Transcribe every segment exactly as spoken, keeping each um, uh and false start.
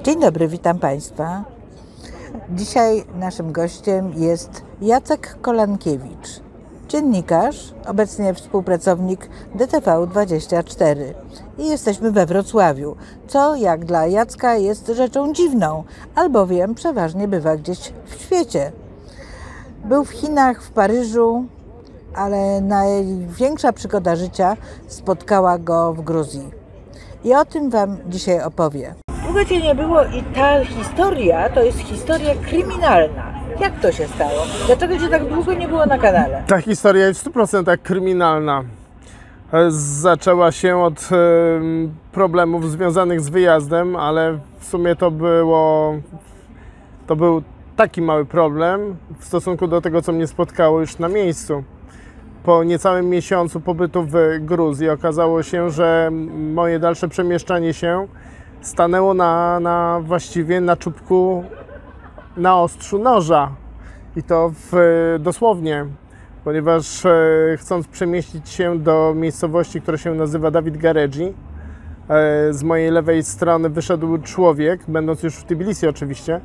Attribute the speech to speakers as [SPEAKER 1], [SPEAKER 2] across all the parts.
[SPEAKER 1] Dzień dobry, witam Państwa. Dzisiaj naszym gościem jest Jacek Kolankiewicz, dziennikarz, obecnie współpracownik D T V dwadzieścia cztery. I jesteśmy we Wrocławiu, co jak dla Jacka jest rzeczą dziwną, albowiem przeważnie bywa gdzieś w świecie. Był w Chinach, w Paryżu, ale największa przygoda życia spotkała go w Gruzji. I o tym Wam dzisiaj opowie. Długo Cię nie było i ta historia to jest historia kryminalna. Jak to się stało? Dlaczego Cię tak długo nie było na kanale?
[SPEAKER 2] Ta historia jest w stu procentach kryminalna. Zaczęła się od problemów związanych z wyjazdem, ale w sumie to było, to był taki mały problem w stosunku do tego, co mnie spotkało już na miejscu. Po niecałym miesiącu pobytu w Gruzji okazało się, że moje dalsze przemieszczanie się stanęło na, na właściwie na czubku, na ostrzu noża. I to w, dosłownie, ponieważ e, chcąc przemieścić się do miejscowości, która się nazywa David Garedzi, e, z mojej lewej strony wyszedł człowiek, będąc już w Tbilisi oczywiście, e,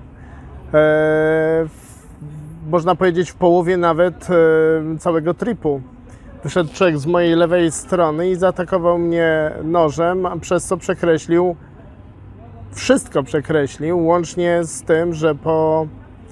[SPEAKER 2] w, można powiedzieć w połowie nawet e, całego tripu. Wyszedł człowiek z mojej lewej strony i zaatakował mnie nożem, przez co przekreślił, wszystko przekreślił, łącznie z tym, że po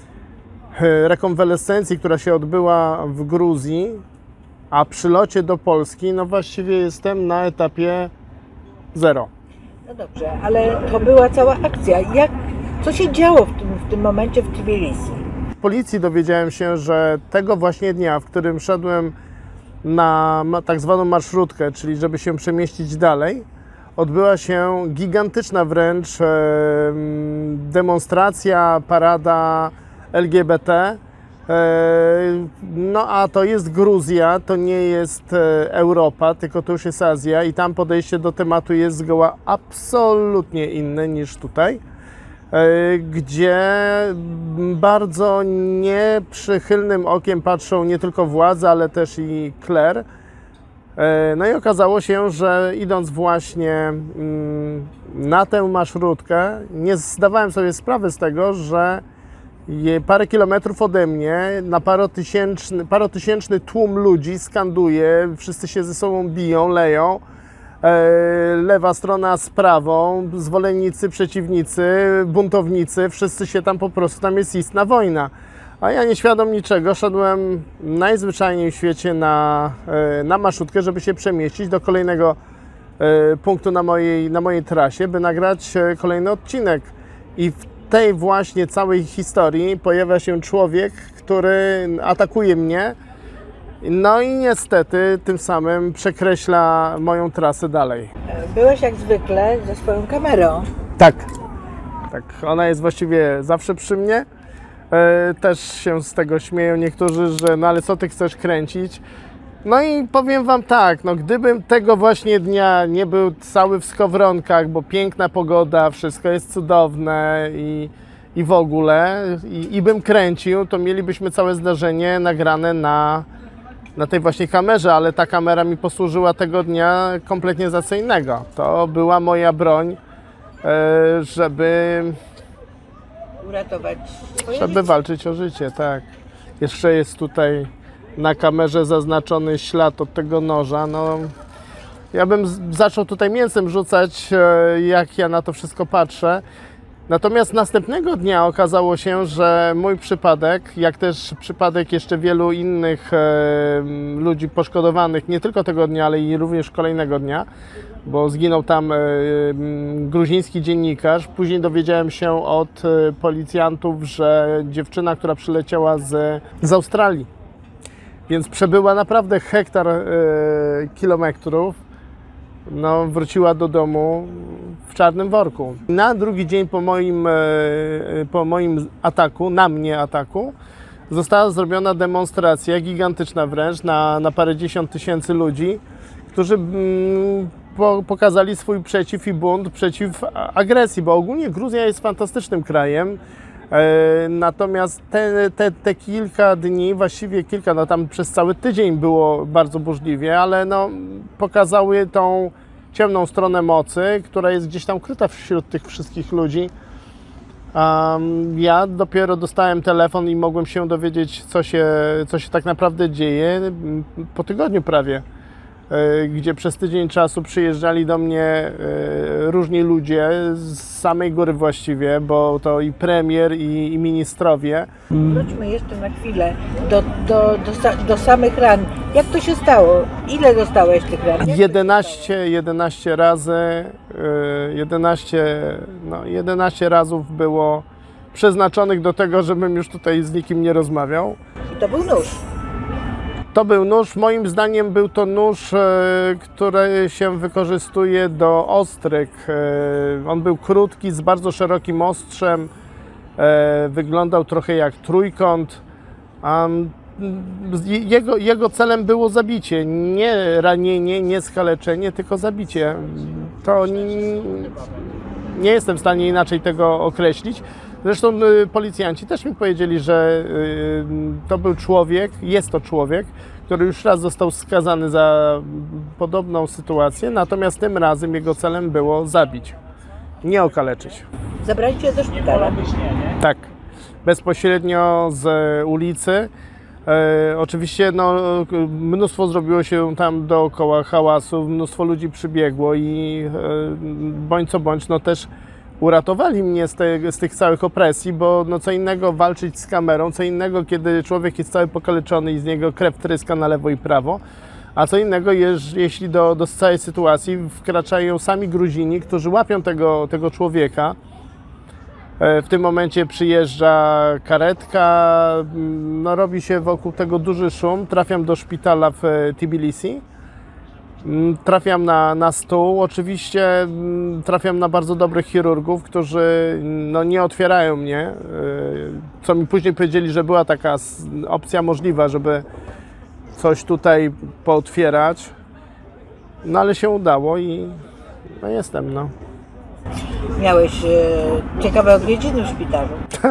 [SPEAKER 2] rekonwalescencji, która się odbyła w Gruzji, a przylocie do Polski, no właściwie jestem na etapie zero.
[SPEAKER 1] No dobrze, ale to była cała akcja. Jak, co się działo w tym, w tym momencie w Tbilisi?
[SPEAKER 2] W policji dowiedziałem się, że tego właśnie dnia, w którym szedłem na tak zwaną marszrutkę, czyli żeby się przemieścić dalej, odbyła się gigantyczna wręcz demonstracja, parada L G B T. No a to jest Gruzja, to nie jest Europa, tylko to już jest Azja i tam podejście do tematu jest zgoła absolutnie inne niż tutaj, gdzie bardzo nieprzychylnym okiem patrzą nie tylko władze, ale też i kler. No i okazało się, że idąc właśnie na tę marszrutkę, nie zdawałem sobie sprawy z tego, że parę kilometrów ode mnie na parotysięczny, parotysięczny tłum ludzi skanduje, wszyscy się ze sobą biją, leją, lewa strona z prawą, zwolennicy, przeciwnicy, buntownicy, wszyscy się tam po prostu, tam jest istna wojna. A ja nieświadom niczego szedłem najzwyczajniej w świecie na, na marszrutkę, żeby się przemieścić do kolejnego punktu na mojej, na mojej trasie, by nagrać kolejny odcinek. I w tej właśnie całej historii pojawia się człowiek, który atakuje mnie, no i niestety tym samym przekreśla moją trasę dalej.
[SPEAKER 1] Byłeś jak zwykle ze swoją kamerą.
[SPEAKER 2] Tak, tak. Ona jest właściwie zawsze przy mnie. Też się z tego śmieją niektórzy, że no ale co ty chcesz kręcić? No i powiem wam tak, no gdybym tego właśnie dnia nie był cały w skowronkach, bo piękna pogoda, wszystko jest cudowne i, i w ogóle, i, i bym kręcił, to mielibyśmy całe zdarzenie nagrane na, na tej właśnie kamerze, ale ta kamera mi posłużyła tego dnia kompletnie za co innego. To była moja broń, żeby...
[SPEAKER 1] uratować swoje
[SPEAKER 2] Żeby
[SPEAKER 1] życie.
[SPEAKER 2] walczyć o życie, tak. Jeszcze jest tutaj na kamerze zaznaczony ślad od tego noża. No, ja bym z- zaczął tutaj mięsem rzucać, e, jak ja na to wszystko patrzę. Natomiast następnego dnia okazało się, że mój przypadek, jak też przypadek jeszcze wielu innych e, ludzi poszkodowanych, nie tylko tego dnia, ale i również kolejnego dnia, bo zginął tam e, gruziński dziennikarz. Później dowiedziałem się od e, policjantów, że dziewczyna, która przyleciała z, z Australii, więc przebyła naprawdę hektar e, kilometrów, no, wróciła do domu w czarnym worku. Na drugi dzień po moim, e, po moim ataku, na mnie ataku, została zrobiona demonstracja, gigantyczna wręcz, na, na parędziesiąt tysięcy ludzi, którzy mm, po, pokazali swój przeciw i bunt przeciw agresji, bo ogólnie Gruzja jest fantastycznym krajem. E, natomiast te, te, te kilka dni, właściwie kilka, no tam przez cały tydzień było bardzo burzliwie, ale no, pokazały tą ciemną stronę mocy, która jest gdzieś tam ukryta wśród tych wszystkich ludzi, Um, ja dopiero dostałem telefon i mogłem się dowiedzieć, co się, co się tak naprawdę dzieje po tygodniu prawie, gdzie przez tydzień czasu przyjeżdżali do mnie różni ludzie z samej góry właściwie, bo to i premier, i, i ministrowie.
[SPEAKER 1] Wróćmy jeszcze na chwilę do, do, do, do samych ran. Jak to się stało? Ile dostałeś tych ran?
[SPEAKER 2] jedenaście, jedenaście razy, jedenaście, no, jedenaście razów było przeznaczonych do tego, żebym już tutaj z nikim nie rozmawiał.
[SPEAKER 1] I to był nóż.
[SPEAKER 2] To był nóż, moim zdaniem był to nóż, który się wykorzystuje do ostryg. On był krótki, z bardzo szerokim ostrzem, wyglądał trochę jak trójkąt. Jego, jego celem było zabicie, nie ranienie, nie skaleczenie, tylko zabicie. To nie, nie jestem w stanie inaczej tego określić. Zresztą policjanci też mi powiedzieli, że to był człowiek, jest to człowiek, który już raz został skazany za podobną sytuację, natomiast tym razem jego celem było zabić, nie okaleczyć.
[SPEAKER 1] Zabrali cię do szpitala?
[SPEAKER 2] Tak, bezpośrednio z ulicy. E, oczywiście no, mnóstwo zrobiło się tam dookoła hałasu, mnóstwo ludzi przybiegło i e, bądź co bądź, no też uratowali mnie z, te, z tych całych opresji, bo no co innego walczyć z kamerą, co innego kiedy człowiek jest cały pokaleczony i z niego krew tryska na lewo i prawo, a co innego jeż, jeśli do, do całej sytuacji wkraczają sami Gruzini, którzy łapią tego, tego człowieka. W tym momencie przyjeżdża karetka, no robi się wokół tego duży szum, trafiam do szpitala w Tbilisi. Trafiam na, na stół, oczywiście trafiam na bardzo dobrych chirurgów, którzy no, nie otwierają mnie, co mi później powiedzieli, że była taka opcja możliwa, żeby coś tutaj pootwierać, no ale się udało i no, jestem. No.
[SPEAKER 1] Miałeś e, ciekawe odwiedziny w szpitalu.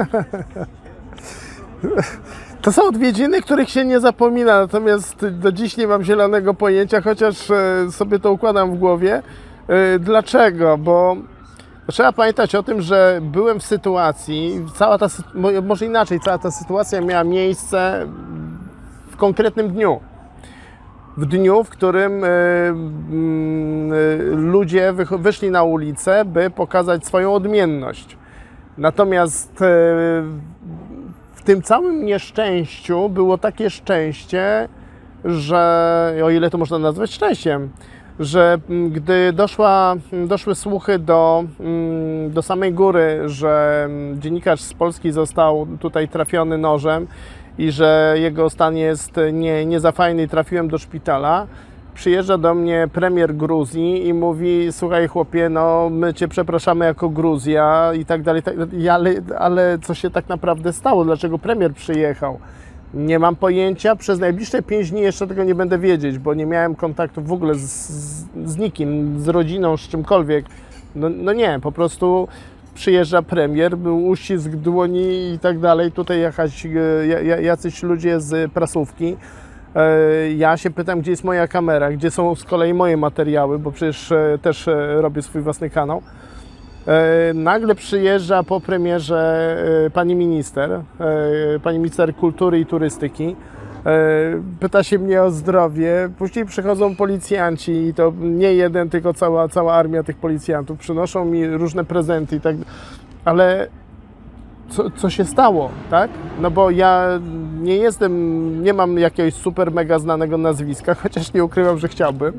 [SPEAKER 2] To są odwiedziny, których się nie zapomina, natomiast do dziś nie mam zielonego pojęcia, chociaż sobie to układam w głowie. Dlaczego? Bo trzeba pamiętać o tym, że byłem w sytuacji, cała ta, może inaczej, cała ta sytuacja miała miejsce w konkretnym dniu. W dniu, w którym ludzie wyszli na ulicę, by pokazać swoją odmienność. Natomiast w tym całym nieszczęściu było takie szczęście, że, o ile to można nazwać szczęściem, że gdy doszła, doszły słuchy do, do samej góry, że dziennikarz z Polski został tutaj trafiony nożem i że jego stan jest nie, nie za fajny i trafiłem do szpitala, przyjeżdża do mnie premier Gruzji i mówi: słuchaj chłopie, no my Cię przepraszamy jako Gruzja i tak dalej, tak dalej. Ale, ale co się tak naprawdę stało? Dlaczego premier przyjechał? Nie mam pojęcia, przez najbliższe pięć dni jeszcze tego nie będę wiedzieć, bo nie miałem kontaktu w ogóle z, z, z nikim, z rodziną, z czymkolwiek. No, no nie, po prostu przyjeżdża premier, był uścisk dłoni i tak dalej, tutaj jakaś, jacyś ludzie z prasówki. Ja się pytam, gdzie jest moja kamera, gdzie są z kolei moje materiały, bo przecież też robię swój własny kanał. Nagle przyjeżdża po premierze pani minister, pani minister kultury i turystyki. Pyta się mnie o zdrowie, później przychodzą policjanci i to nie jeden, tylko cała, cała armia tych policjantów. Przynoszą mi różne prezenty i tak, ale co, co się stało, tak? No bo ja nie jestem, nie mam jakiegoś super mega znanego nazwiska, chociaż nie ukrywam, że chciałbym.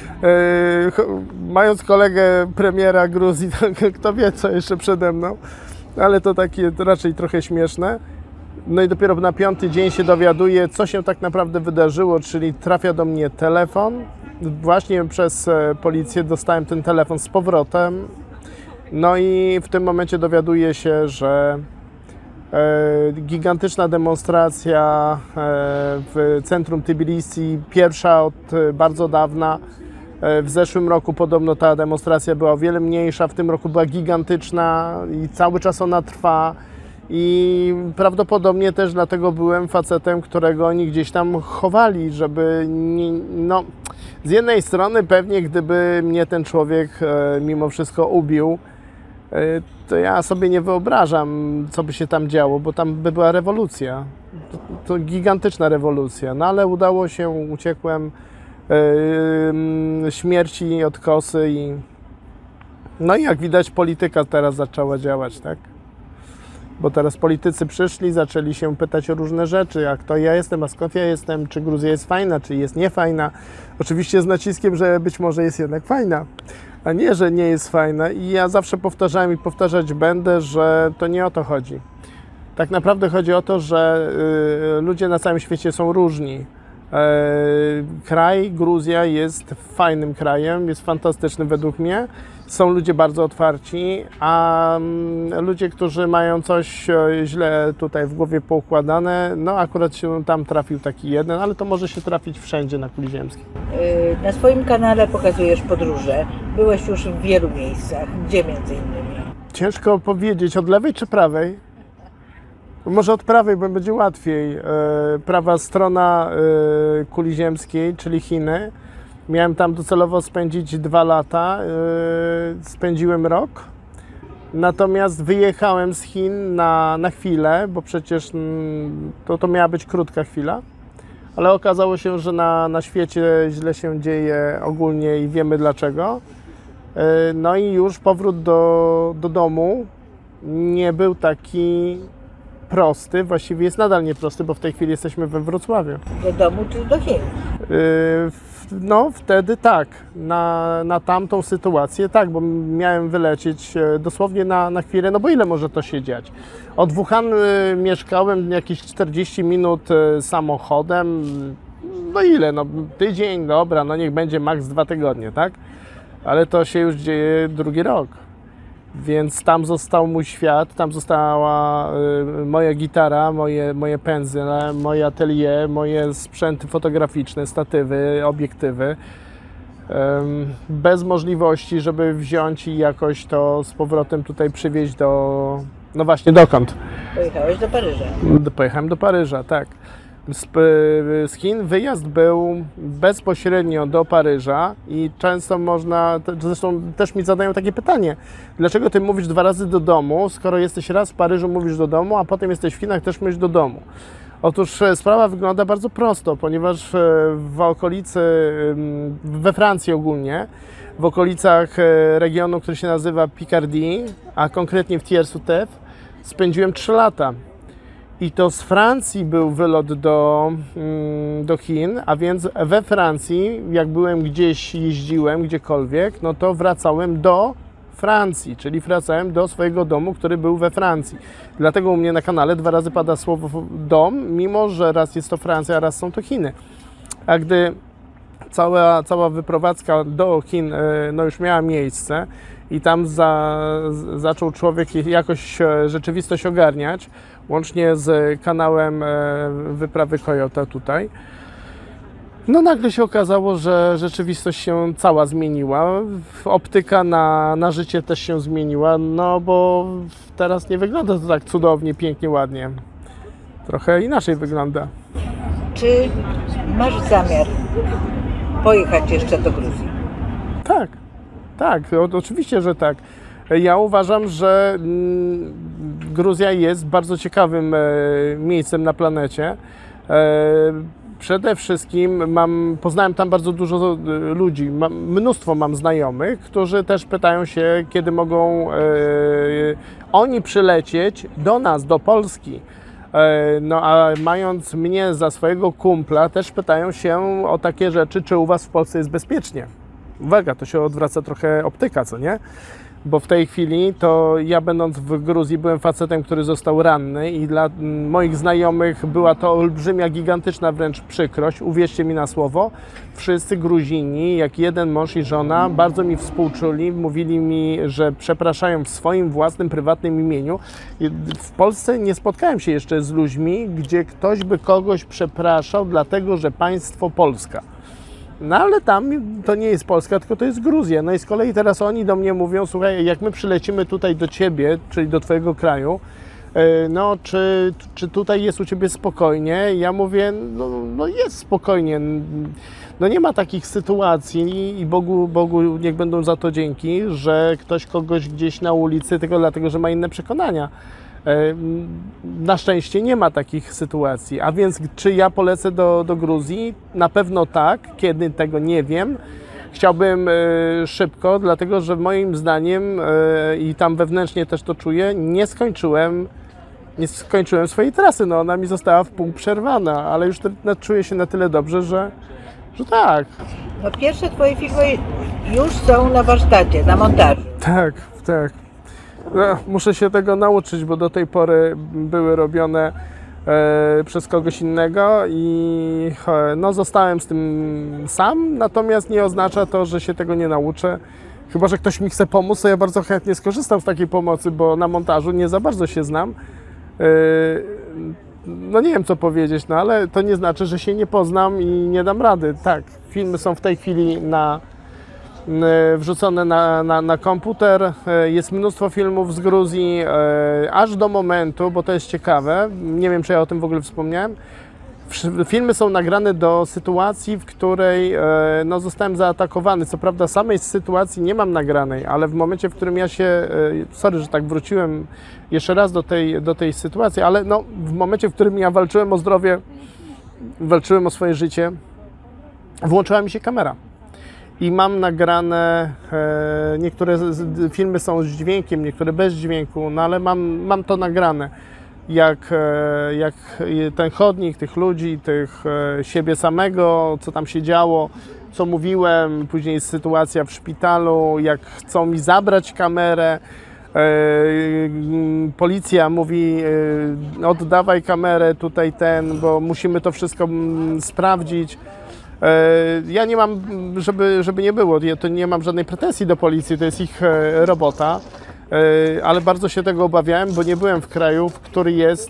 [SPEAKER 2] Mając kolegę premiera Gruzji, to kto wie, co jeszcze przede mną, ale to takie to raczej trochę śmieszne. No i dopiero na piąty dzień się dowiaduję, co się tak naprawdę wydarzyło, czyli trafia do mnie telefon. Właśnie przez policję dostałem ten telefon z powrotem. No i w tym momencie dowiaduję się, że e, gigantyczna demonstracja e, w centrum Tbilisi, pierwsza od bardzo dawna. E, w zeszłym roku podobno ta demonstracja była o wiele mniejsza, w tym roku była gigantyczna i cały czas ona trwa. I prawdopodobnie też dlatego byłem facetem, którego oni gdzieś tam chowali, żeby nie, no, z jednej strony pewnie gdyby mnie ten człowiek e, mimo wszystko ubił, to ja sobie nie wyobrażam, co by się tam działo, bo tam by była rewolucja. To, to gigantyczna rewolucja. No ale udało się, uciekłem yy, śmierci od kosy i no i jak widać polityka teraz zaczęła działać, tak? Bo teraz politycy przyszli, zaczęli się pytać o różne rzeczy, jak to ja jestem, a skąd ja jestem, czy Gruzja jest fajna, czy jest niefajna. Oczywiście z naciskiem, że być może jest jednak fajna, a nie, że nie jest fajna. I ja zawsze powtarzałem i powtarzać będę, że to nie o to chodzi. Tak naprawdę chodzi o to, że y, ludzie na całym świecie są różni. Kraj, Gruzja jest fajnym krajem, jest fantastyczny według mnie. Są ludzie bardzo otwarci, a ludzie, którzy mają coś źle tutaj w głowie poukładane, no akurat się tam trafił taki jeden, ale to może się trafić wszędzie na kuli ziemskiej.
[SPEAKER 1] Na swoim kanale pokazujesz podróże. Byłeś już w wielu miejscach. Gdzie między innymi?
[SPEAKER 2] Ciężko powiedzieć, od lewej czy prawej? Może od prawej, bo będzie łatwiej. Prawa strona kuli ziemskiej, czyli Chiny. Miałem tam docelowo spędzić dwa lata. Spędziłem rok. Natomiast wyjechałem z Chin na, na chwilę, bo przecież to, to miała być krótka chwila. Ale okazało się, że na, na świecie źle się dzieje ogólnie i wiemy dlaczego. No i już powrót do, do domu nie był taki prosty, właściwie jest nadal nieprosty, bo w tej chwili jesteśmy we Wrocławiu.
[SPEAKER 1] Do domu czy do Chin?
[SPEAKER 2] Yy, no wtedy tak, na, na tamtą sytuację tak, bo miałem wylecieć dosłownie na, na chwilę, no bo ile może to się dziać? Od Wuhan y, mieszkałem jakieś czterdzieści minut y, samochodem, no ile, no tydzień, dobra, no niech będzie maks dwa tygodnie, tak? Ale to się już dzieje drugi rok. Więc tam został mój świat, tam została y, moja gitara, moje, moje pędzle, moje atelier, moje sprzęty fotograficzne, statywy, obiektywy. Ym, bez możliwości, żeby wziąć i jakoś to z powrotem tutaj przywieźć do... No właśnie, dokąd?
[SPEAKER 1] Pojechałeś do Paryża.
[SPEAKER 2] Pojechałem do Paryża, tak. Z, z Chin wyjazd był bezpośrednio do Paryża i często można, zresztą też mi zadają takie pytanie, dlaczego ty mówisz dwa razy do domu, skoro jesteś raz w Paryżu, mówisz do domu, a potem jesteś w Chinach, też mówisz do domu. Otóż sprawa wygląda bardzo prosto, ponieważ w okolicy, we Francji ogólnie, w okolicach regionu, który się nazywa Picardie, a konkretnie w Thiers-Utef, spędziłem trzy lata. I to z Francji był wylot do, do Chin, a więc we Francji, jak byłem gdzieś, jeździłem gdziekolwiek, no to wracałem do Francji, czyli wracałem do swojego domu, który był we Francji. Dlatego u mnie na kanale dwa razy pada słowo dom, mimo że raz jest to Francja, a raz są to Chiny. A gdy cała, cała wyprowadzka do Chin no już miała miejsce i tam za, zaczął człowiek jakoś rzeczywistość ogarniać, łącznie z kanałem wyprawy Kojota tutaj, no nagle się okazało, że rzeczywistość się cała zmieniła, optyka na, na życie też się zmieniła, no bo teraz nie wygląda to tak cudownie, pięknie, ładnie. Trochę inaczej wygląda.
[SPEAKER 1] Czy masz zamiar pojechać jeszcze do Gruzji?
[SPEAKER 2] Tak, tak, o, oczywiście, że tak. Ja uważam, że Gruzja jest bardzo ciekawym miejscem na planecie. Przede wszystkim mam, poznałem tam bardzo dużo ludzi, mam, mnóstwo mam znajomych, którzy też pytają się, kiedy mogą e, oni przylecieć do nas, do Polski. E, no a mając mnie za swojego kumpla, też pytają się o takie rzeczy, czy u Was w Polsce jest bezpiecznie. Uwaga, to się odwraca trochę optyka, co nie? Bo w tej chwili to ja, będąc w Gruzji, byłem facetem, który został ranny i dla moich znajomych była to olbrzymia, gigantyczna wręcz przykrość. Uwierzcie mi na słowo, wszyscy Gruzini, jak jeden mąż i żona, bardzo mi współczuli, mówili mi, że przepraszają w swoim własnym, prywatnym imieniu. W Polsce nie spotkałem się jeszcze z ludźmi, gdzie ktoś by kogoś przepraszał, dlatego że państwo Polska. No ale tam to nie jest Polska, tylko to jest Gruzja. No i z kolei teraz oni do mnie mówią, słuchaj, jak my przylecimy tutaj do Ciebie, czyli do Twojego kraju, no czy, czy tutaj jest u Ciebie spokojnie? Ja mówię, no, no jest spokojnie. no nie ma takich sytuacji i Bogu, Bogu niech będą za to dzięki, że ktoś kogoś gdzieś na ulicy tylko dlatego, że ma inne przekonania. Na szczęście nie ma takich sytuacji, a więc czy ja polecę do, do Gruzji? Na pewno tak, kiedy tego nie wiem. Chciałbym szybko, dlatego że moim zdaniem, i tam wewnętrznie też to czuję, nie skończyłem, nie skończyłem swojej trasy. No, ona mi została w pół przerwana, ale już te, no, czuję się na tyle dobrze, że, że tak.
[SPEAKER 1] No pierwsze Twoje filmy już są na warsztacie, na montażu.
[SPEAKER 2] Tak, tak. No, muszę się tego nauczyć, bo do tej pory były robione e, przez kogoś innego i e, no, zostałem z tym sam, natomiast nie oznacza to, że się tego nie nauczę. Chyba że ktoś mi chce pomóc, to ja bardzo chętnie skorzystam z takiej pomocy, bo na montażu nie za bardzo się znam. E, no nie wiem co powiedzieć, no ale to nie znaczy, że się nie poznam i nie dam rady. Tak, filmy są w tej chwili na wrzucone na, na, na komputer. Jest mnóstwo filmów z Gruzji, aż do momentu, bo to jest ciekawe, nie wiem czy ja o tym w ogóle wspomniałem, filmy są nagrane do sytuacji, w której no, zostałem zaatakowany. Co prawda samej sytuacji nie mam nagranej, ale w momencie, w którym ja się, sorry, że tak wróciłem jeszcze raz do tej, do tej sytuacji, ale no, w momencie, w którym ja walczyłem o zdrowie, walczyłem o swoje życie, włączyła mi się kamera. I mam nagrane, e, niektóre z, z, filmy są z dźwiękiem, niektóre bez dźwięku, no ale mam, mam to nagrane, jak, e, jak ten chodnik, tych ludzi, tych e, siebie samego, co tam się działo, co mówiłem, później sytuacja w szpitalu, jak chcą mi zabrać kamerę, e, policja mówi e, oddawaj kamerę tutaj ten, bo musimy to wszystko m, sprawdzić. Ja nie mam, żeby, żeby nie było, ja to nie mam żadnej pretensji do policji, to jest ich robota, ale bardzo się tego obawiałem, bo nie byłem w kraju, który jest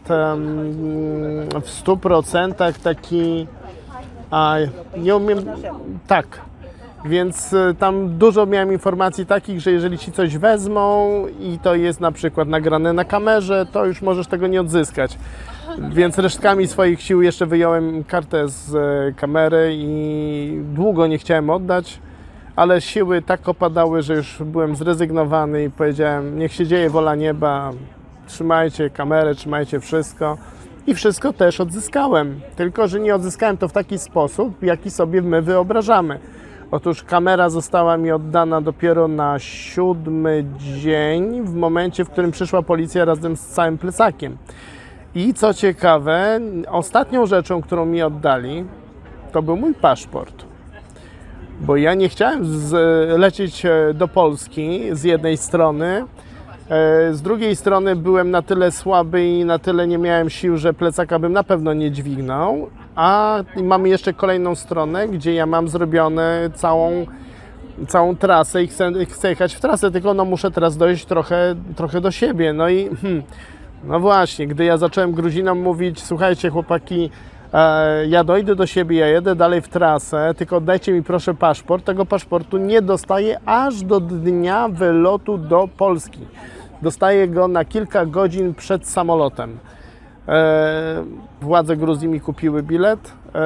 [SPEAKER 2] w stu procentach taki, a nie umiem, tak, więc tam dużo miałem informacji takich, że jeżeli ci coś wezmą i to jest na przykład nagrane na kamerze, to już możesz tego nie odzyskać. Więc resztkami swoich sił jeszcze wyjąłem kartę z kamery i długo nie chciałem oddać, ale siły tak opadały, że już byłem zrezygnowany i powiedziałem, niech się dzieje wola nieba, trzymajcie kamerę, trzymajcie wszystko. I wszystko też odzyskałem, tylko że nie odzyskałem to w taki sposób, jaki sobie my wyobrażamy. Otóż kamera została mi oddana dopiero na siódmy dzień, w momencie, w którym przyszła policja razem z całym plecakiem. I co ciekawe, ostatnią rzeczą, którą mi oddali, to był mój paszport. Bo ja nie chciałem z, lecieć do Polski z jednej strony, z drugiej strony byłem na tyle słaby i na tyle nie miałem sił, że plecaka bym na pewno nie dźwignął, a mamy jeszcze kolejną stronę, gdzie ja mam zrobione całą, całą trasę i chcę, chcę jechać w trasę, tylko no muszę teraz dojść trochę, trochę do siebie. No i hmm, no właśnie, gdy ja zacząłem Gruzinom mówić, słuchajcie chłopaki, e, ja dojdę do siebie, ja jedę dalej w trasę, tylko dajcie mi proszę paszport, tego paszportu nie dostaję aż do dnia wylotu do Polski. Dostaję go na kilka godzin przed samolotem. E, władze Gruzji mi kupiły bilet, e,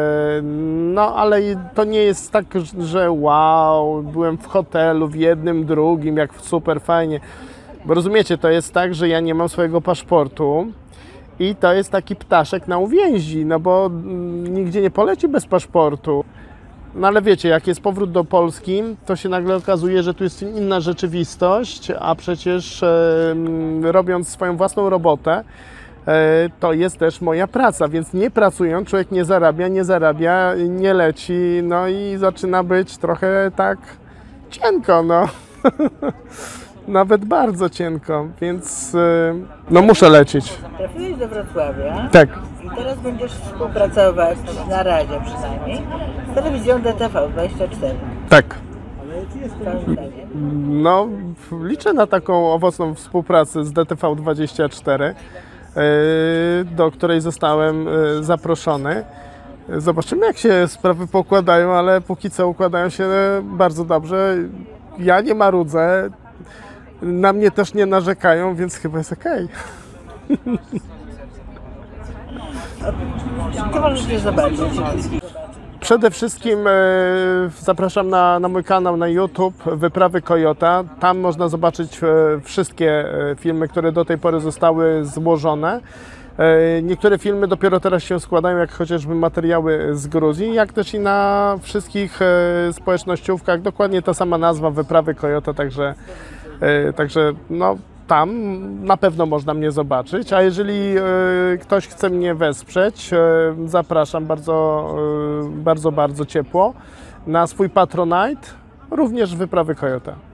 [SPEAKER 2] no ale to nie jest tak, że wow, byłem w hotelu, w jednym, drugim, jak super fajnie. Bo rozumiecie, to jest tak, że ja nie mam swojego paszportu i to jest taki ptaszek na uwięzi, no bo nigdzie nie poleci bez paszportu. No ale wiecie, jak jest powrót do Polski, to się nagle okazuje, że tu jest inna rzeczywistość, a przecież e, robiąc swoją własną robotę, e, to jest też moja praca, więc nie pracując człowiek nie zarabia, nie zarabia, nie leci, no i zaczyna być trochę tak cienko, no. Nawet bardzo cienko, więc no muszę lecieć.
[SPEAKER 1] Trafiłeś do Wrocławia.
[SPEAKER 2] Tak.
[SPEAKER 1] I teraz będziesz współpracować, na razie przynajmniej, z telewizją D T V dwadzieścia cztery.
[SPEAKER 2] Tak.
[SPEAKER 1] Całym zdaniem.
[SPEAKER 2] No, liczę na taką owocną współpracę z D T V dwadzieścia cztery, do której zostałem zaproszony. Zobaczymy, jak się sprawy pokładają, ale póki co układają się bardzo dobrze. Ja nie marudzę. Na mnie też nie narzekają, więc chyba jest okej.
[SPEAKER 1] Co możesz zobaczyć?
[SPEAKER 2] Przede wszystkim e, zapraszam na, na mój kanał na YouTube Wyprawy Kojota. Tam można zobaczyć e, wszystkie e, filmy, które do tej pory zostały złożone. E, niektóre filmy dopiero teraz się składają, jak chociażby materiały z Gruzji, jak też i na wszystkich e, społecznościówkach. Dokładnie ta sama nazwa, Wyprawy Kojota, także, e, także no, tam na pewno można mnie zobaczyć, a jeżeli e, ktoś chce mnie wesprzeć, e, zapraszam bardzo, e, bardzo, bardzo ciepło na swój Patronite, również Wyprawy Kojota.